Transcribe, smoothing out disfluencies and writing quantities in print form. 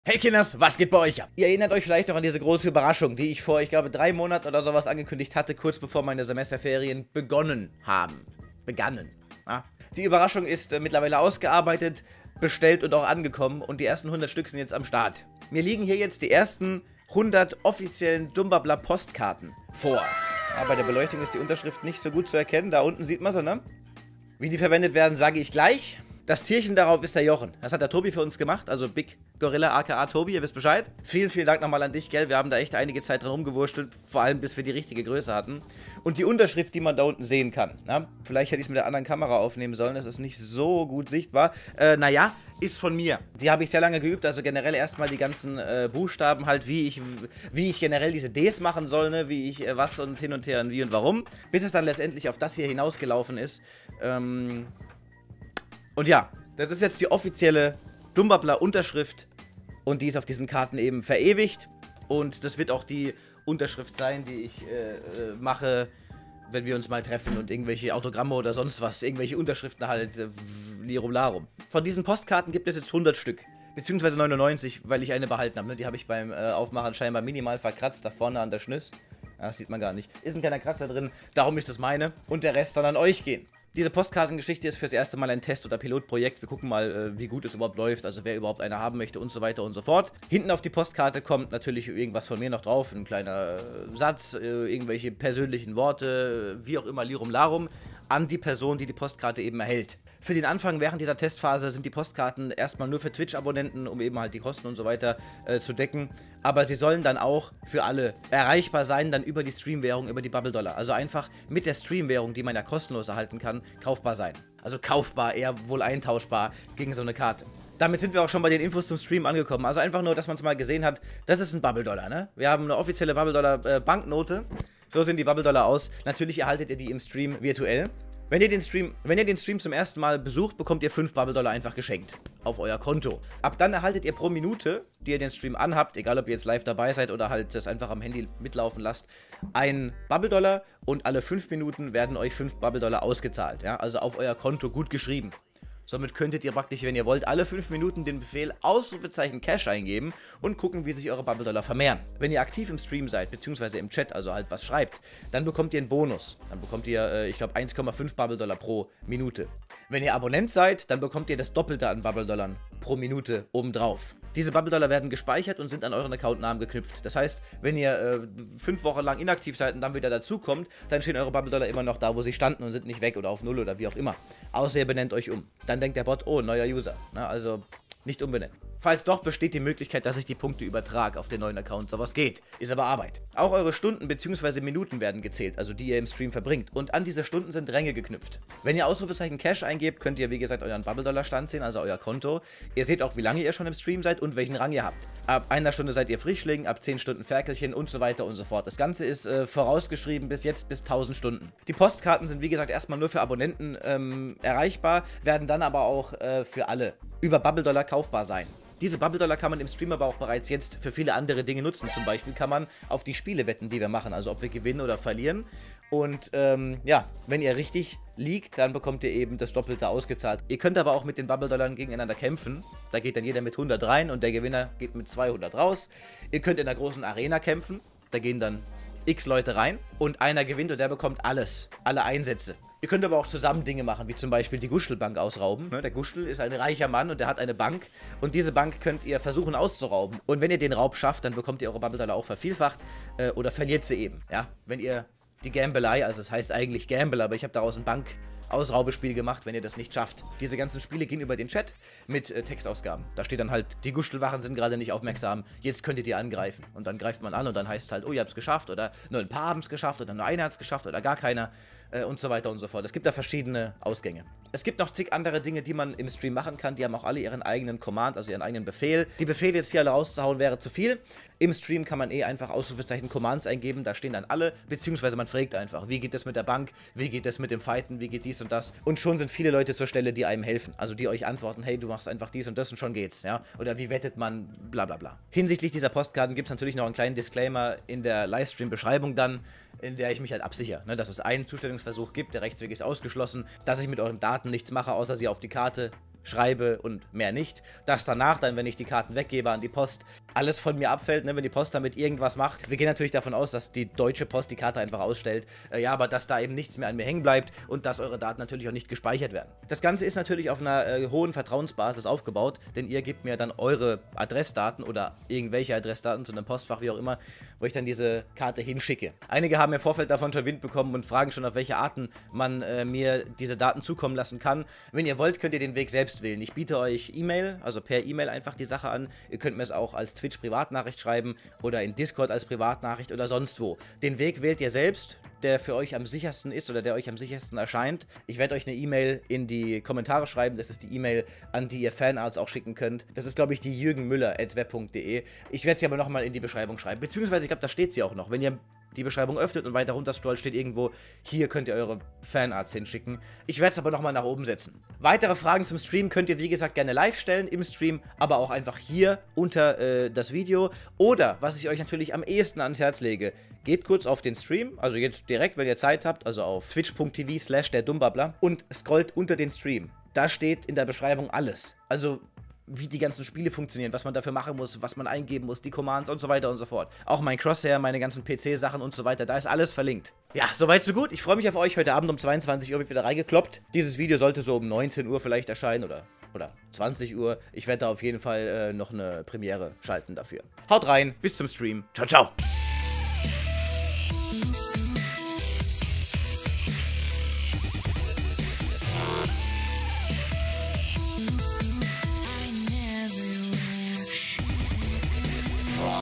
Hey Kinders, was geht bei euch ab? Ihr erinnert euch vielleicht noch an diese große Überraschung, die ich vor, ich glaube, 3 Monaten oder sowas angekündigt hatte, kurz bevor meine Semesterferien begonnen haben. Ja? Die Überraschung ist mittlerweile ausgearbeitet, bestellt und auch angekommen und die ersten 100 Stück sind jetzt am Start. Mir liegen hier jetzt die ersten 100 offiziellen Dumbabla Postkarten vor. Ja, bei der Beleuchtung ist die Unterschrift nicht so gut zu erkennen, da unten sieht man sie, ne? Wie die verwendet werden, sage ich gleich. Das Tierchen darauf ist der Jochen. Das hat der Tobi für uns gemacht, also Big Gorilla aka Tobi, ihr wisst Bescheid. Vielen, vielen Dank nochmal an dich, gell? Wir haben da echt einige Zeit dran rumgewurschtelt, vor allem bis wir die richtige Größe hatten. Und die Unterschrift, die man da unten sehen kann. Na? Vielleicht hätte ich es mit der anderen Kamera aufnehmen sollen, das ist nicht so gut sichtbar. Naja, ist von mir. Die habe ich sehr lange geübt, also generell erstmal die ganzen Buchstaben halt, wie ich generell diese Ds machen soll, ne? Wie ich was und hin und her und wie und warum. Bis es dann letztendlich auf das hier hinausgelaufen ist. Und ja, das ist jetzt die offizielle Dumbabla-Unterschrift und die ist auf diesen Karten eben verewigt. Und das wird auch die Unterschrift sein, die ich mache, wenn wir uns mal treffen und irgendwelche Autogramme oder sonst was, irgendwelche Unterschriften halt, lirum larum. Von diesen Postkarten gibt es jetzt 100 Stück, beziehungsweise 99, weil ich eine behalten habe. Ne? Die habe ich beim Aufmachen scheinbar minimal verkratzt, da vorne an der Schnüss. Ja, das sieht man gar nicht. Ist ein kleiner Kratzer drin, darum ist das meine. Und der Rest soll an euch gehen. Diese Postkartengeschichte ist fürs erste Mal ein Test- oder Pilotprojekt. Wir gucken mal, wie gut es überhaupt läuft, also wer überhaupt eine haben möchte und so weiter und so fort. Hinten auf die Postkarte kommt natürlich irgendwas von mir noch drauf, ein kleiner Satz, irgendwelche persönlichen Worte, wie auch immer, lirum larum, an die Person, die die Postkarte eben erhält. Für den Anfang während dieser Testphase sind die Postkarten erstmal nur für Twitch-Abonnenten, um eben halt die Kosten und so weiter zu decken. Aber sie sollen dann auch für alle erreichbar sein, dann über die Streamwährung, über die Bubble Dollar. Also einfach mit der Streamwährung, die man ja kostenlos erhalten kann, kaufbar sein. Also kaufbar, eher wohl eintauschbar gegen so eine Karte. Damit sind wir auch schon bei den Infos zum Stream angekommen. Also einfach nur, dass man es mal gesehen hat, das ist ein Bubble Dollar, ne? Wir haben eine offizielle Bubble Dollar Banknote. So sehen die Bubble Dollar aus. Natürlich erhaltet ihr die im Stream virtuell. Wenn ihr den Stream zum ersten Mal besucht, bekommt ihr 5 Bubble Dollar einfach geschenkt auf euer Konto. Ab dann erhaltet ihr pro Minute, die ihr den Stream anhabt, egal ob ihr jetzt live dabei seid oder halt das einfach am Handy mitlaufen lasst, ein Bubble Dollar und alle 5 Minuten werden euch 5 Bubble Dollar ausgezahlt. Ja? Also auf euer Konto gut geschrieben. Somit könntet ihr praktisch, wenn ihr wollt, alle 5 Minuten den Befehl Ausrufezeichen Cash eingeben und gucken, wie sich eure Bubble Dollar vermehren. Wenn ihr aktiv im Stream seid, beziehungsweise im Chat, also halt was schreibt, dann bekommt ihr einen Bonus. Dann bekommt ihr, ich glaube, 1,5 Bubble Dollar pro Minute. Wenn ihr Abonnent seid, dann bekommt ihr das Doppelte an Bubble Dollar pro Minute obendrauf. Diese Bubble Dollar werden gespeichert und sind an euren Accountnamen geknüpft. Das heißt, wenn ihr 5 Wochen lang inaktiv seid und dann wieder dazukommt, dann stehen eure Bubble Dollar immer noch da, wo sie standen und sind nicht weg oder auf 0 oder wie auch immer. Außer ihr benennt euch um. Dann denkt der Bot, oh, neuer User. Na, also nicht umbenennen. Falls doch, besteht die Möglichkeit, dass ich die Punkte übertrage auf den neuen Account. Sowas geht. Ist aber Arbeit. Auch eure Stunden bzw. Minuten werden gezählt, also die ihr im Stream verbringt. Und an diese Stunden sind Ränge geknüpft. Wenn ihr Ausrufezeichen Cash eingebt, könnt ihr, wie gesagt, euren Bubble Dollar Stand sehen, also euer Konto. Ihr seht auch, wie lange ihr schon im Stream seid und welchen Rang ihr habt. Ab einer Stunde seid ihr Frischling, ab 10 Stunden Ferkelchen und so weiter und so fort. Das Ganze ist vorausgeschrieben bis jetzt bis 1000 Stunden. Die Postkarten sind, wie gesagt, erstmal nur für Abonnenten erreichbar, werden dann aber auch für alle über Bubble Dollar kaufbar sein. Diese Bubble Dollar kann man im Stream aber auch bereits jetzt für viele andere Dinge nutzen. Zum Beispiel kann man auf die Spiele wetten, die wir machen, also ob wir gewinnen oder verlieren. Und ja, wenn ihr richtig liegt, dann bekommt ihr eben das Doppelte ausgezahlt. Ihr könnt aber auch mit den Bubble Dollar gegeneinander kämpfen. Da geht dann jeder mit 100 rein und der Gewinner geht mit 200 raus. Ihr könnt in einer großen Arena kämpfen. Da gehen dann x Leute rein und einer gewinnt und der bekommt alles, alle Einsätze. Ihr könnt aber auch zusammen Dinge machen, wie zum Beispiel die Guschelbank ausrauben. Der Guschel ist ein reicher Mann und der hat eine Bank. Und diese Bank könnt ihr versuchen auszurauben. Und wenn ihr den Raub schafft, dann bekommt ihr eure Bubble Dollar auch vervielfacht. Oder verliert sie eben. Ja? Wenn ihr die Gambelei, also das heißt eigentlich Gamble, aber ich habe daraus ein Bankausraubespiel gemacht, wenn ihr das nicht schafft. Diese ganzen Spiele gehen über den Chat mit Textausgaben. Da steht dann halt, die Guschelwachen sind gerade nicht aufmerksam, jetzt könnt ihr die angreifen. Und dann greift man an und dann heißt es halt, oh, ihr habt es geschafft oder nur ein paar haben es geschafft oder nur einer hat es geschafft oder gar keiner. Und so weiter und so fort. Es gibt da verschiedene Ausgänge. Es gibt noch zig andere Dinge, die man im Stream machen kann. Die haben auch alle ihren eigenen Command, also ihren eigenen Befehl. Die Befehle jetzt hier alle rauszuhauen wäre zu viel. Im Stream kann man einfach Ausrufezeichen Commands eingeben. Da stehen dann alle, beziehungsweise man fragt einfach, wie geht das mit der Bank, wie geht das mit dem Fighten, wie geht dies und das. Und schon sind viele Leute zur Stelle, die einem helfen. Also die euch antworten, hey, du machst einfach dies und das und schon geht's. Ja? Oder wie wettet man, bla bla bla. Hinsichtlich dieser Postkarten gibt es natürlich noch einen kleinen Disclaimer in der Livestream-Beschreibung dann, in der ich mich halt absichere, ne, dass es einen Zustellungsversuch gibt, der Rechtsweg ist ausgeschlossen, dass ich mit euren Daten nichts mache, außer sie auf die Karte schreibe und mehr nicht. Dass danach dann, wenn ich die Karten weggebe an die Post, alles von mir abfällt, ne, wenn die Post damit irgendwas macht. Wir gehen natürlich davon aus, dass die Deutsche Post die Karte einfach ausstellt. Ja, aber dass da eben nichts mehr an mir hängen bleibt und dass eure Daten natürlich auch nicht gespeichert werden. Das Ganze ist natürlich auf einer hohen Vertrauensbasis aufgebaut, denn ihr gebt mir dann eure Adressdaten oder irgendwelche Adressdaten zu einem Postfach, wie auch immer, wo ich dann diese Karte hinschicke. Einige haben im Vorfeld davon schon Wind bekommen und fragen schon, auf welche Arten man mir diese Daten zukommen lassen kann. Wenn ihr wollt, könnt ihr den Weg selbst wählen. Ich biete euch E-Mail, also per E-Mail einfach die Sache an. Ihr könnt mir es auch als Twitch-Privatnachricht schreiben oder in Discord als Privatnachricht oder sonst wo. Den Weg wählt ihr selbst, der für euch am sichersten ist oder der euch am sichersten erscheint. Ich werde euch eine E-Mail in die Kommentare schreiben. Das ist die E-Mail, an die ihr Fanarts auch schicken könnt. Das ist, glaube ich, die jürgenmüller@web.de. Ich werde sie aber nochmal in die Beschreibung schreiben. Beziehungsweise, ich glaube, da steht sie auch noch. Wenn ihr die Beschreibung öffnet und weiter runter scrollt, steht irgendwo, hier könnt ihr eure Fanarts hinschicken. Ich werde es aber nochmal nach oben setzen. Weitere Fragen zum Stream könnt ihr, wie gesagt, gerne live stellen im Stream, aber auch einfach hier unter das Video. Oder, was ich euch natürlich am ehesten ans Herz lege, geht kurz auf den Stream, also jetzt direkt, wenn ihr Zeit habt, also auf twitch.tv/derdummbabbler und scrollt unter den Stream. Da steht in der Beschreibung alles. Also wie die ganzen Spiele funktionieren, was man dafür machen muss, was man eingeben muss, die Commands und so weiter und so fort. Auch mein Crosshair, meine ganzen PC-Sachen und so weiter, da ist alles verlinkt. Ja, soweit so gut. Ich freue mich auf euch. Heute Abend um 22 Uhr wird wieder reingekloppt. Dieses Video sollte so um 19 Uhr vielleicht erscheinen oder 20 Uhr. Ich werde da auf jeden Fall noch eine Premiere schalten dafür. Haut rein, bis zum Stream. Ciao, ciao.